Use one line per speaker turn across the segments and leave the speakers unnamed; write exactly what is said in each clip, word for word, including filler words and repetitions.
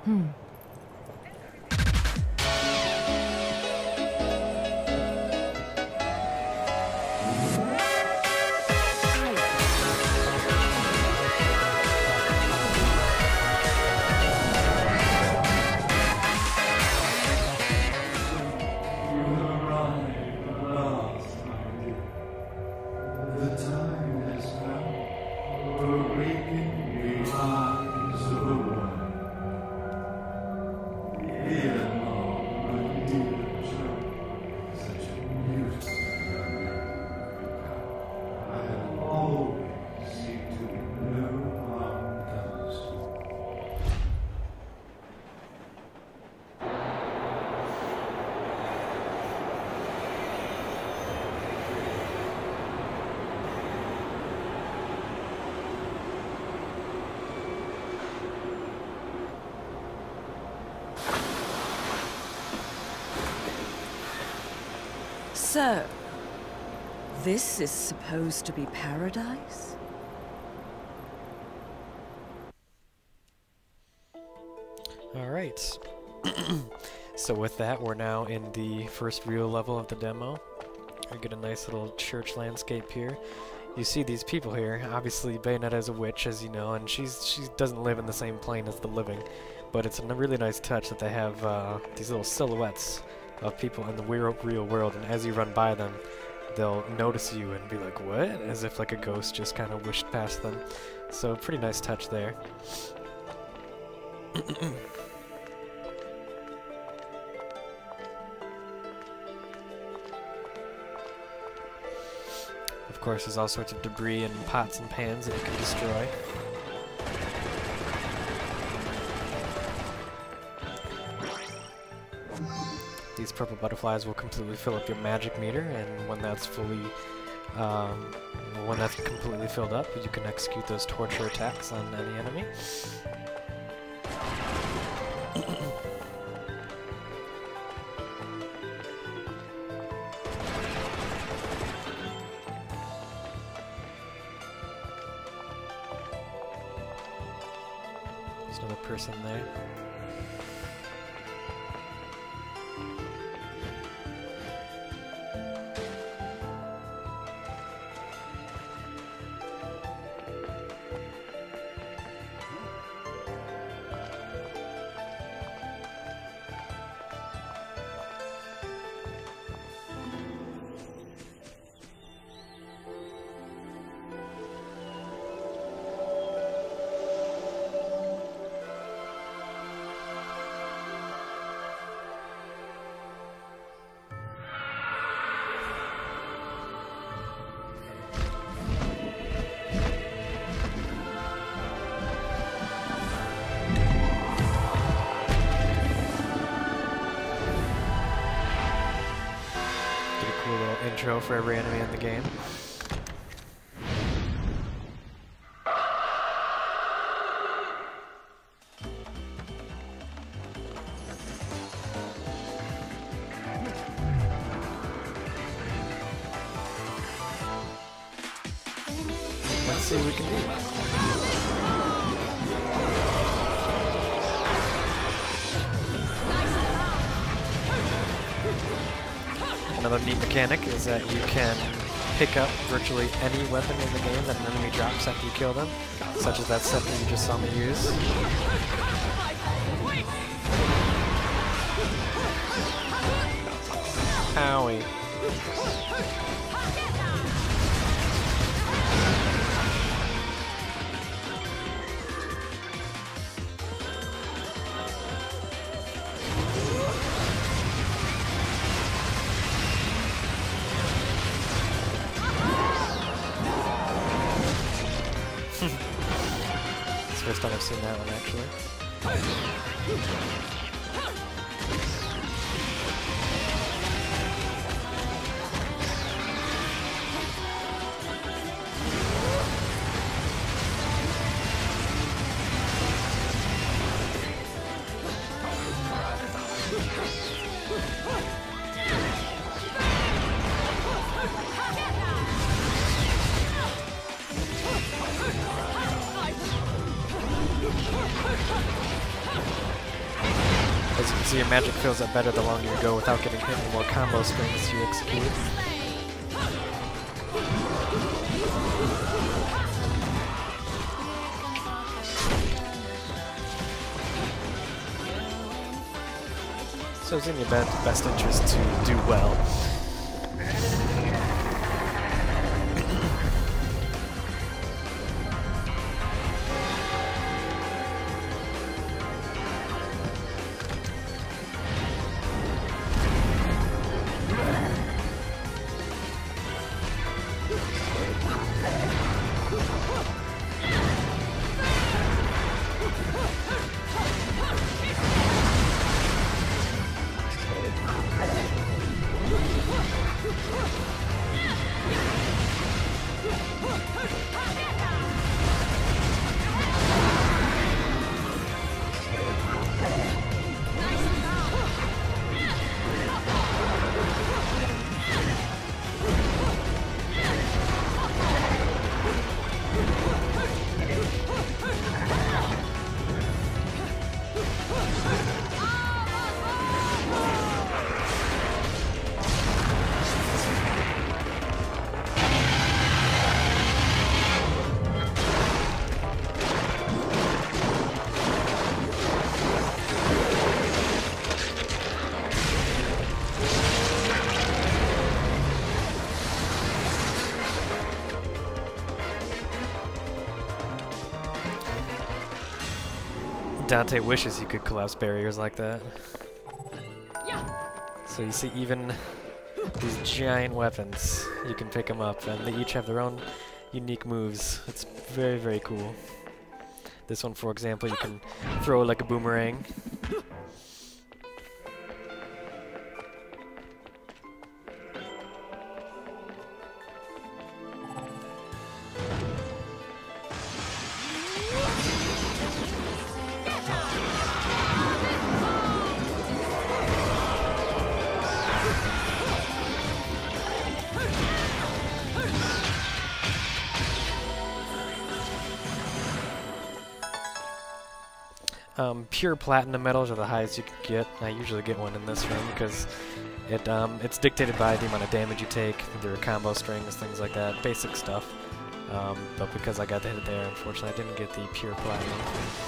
Hmm. So, this is supposed to be paradise?
Alright. So with that, we're now in the first real level of the demo. We get a nice little church landscape here. You see these people here. Obviously, Bayonetta is a witch, as you know, and she's she doesn't live in the same plane as the living. But it's a really nice touch that they have uh, these little silhouettes of people in the real, real world, and as you run by them, they'll notice you and be like, what? As if like a ghost just kind of wished past them. So, pretty nice touch there. Of course, there's all sorts of debris and pots and pans that you can destroy. These purple butterflies will completely fill up your magic meter, and when that's fully, um, when that's completely filled up, you can execute those torture attacks on any enemy. There's another person there. Intro for every enemy in the game. Let's see what we can do. Another neat mechanic is that you can pick up virtually any weapon in the game that an enemy drops after you kill them, such as that set that you just saw me use. Owie. It's the first time I've seen that one, actually. So your magic fills up better the longer you go without getting hit, and more combo strings you execute. So it's in your be best interest to do well. Dante wishes he could collapse barriers like that. So you see, even these giant weapons, you can pick them up, and they each have their own unique moves. It's very, very cool. This one, for example, you can throw like a boomerang. Um, pure platinum medals are the highest you can get. I usually get one in this room because it um, it's dictated by the amount of damage you take, their combo strings, things like that, basic stuff. Um, but because I got the hit there, unfortunately, I didn't get the pure platinum.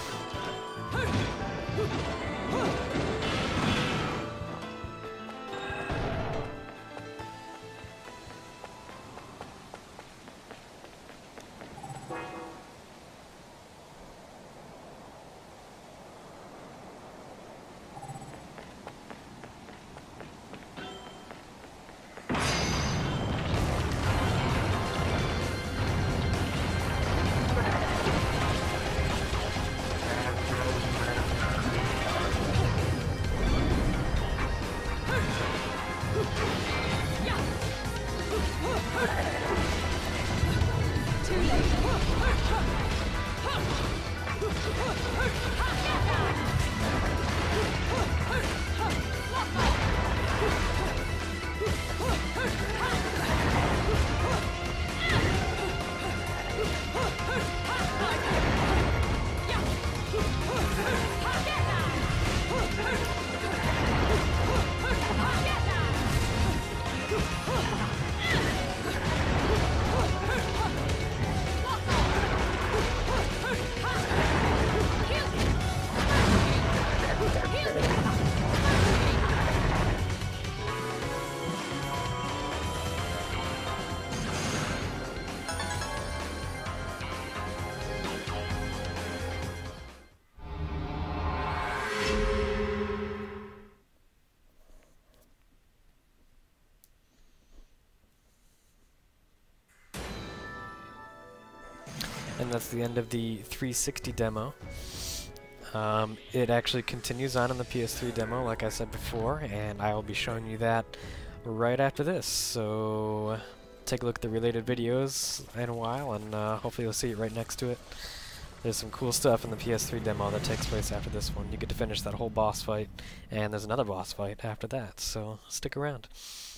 And that's the end of the three sixty demo. Um, it actually continues on in the P S three demo, like I said before, and I will be showing you that right after this. So take a look at the related videos in a while, and uh, hopefully you'll see it right next to it. There's some cool stuff in the P S three demo that takes place after this one. You get to finish that whole boss fight, and there's another boss fight after that, so stick around.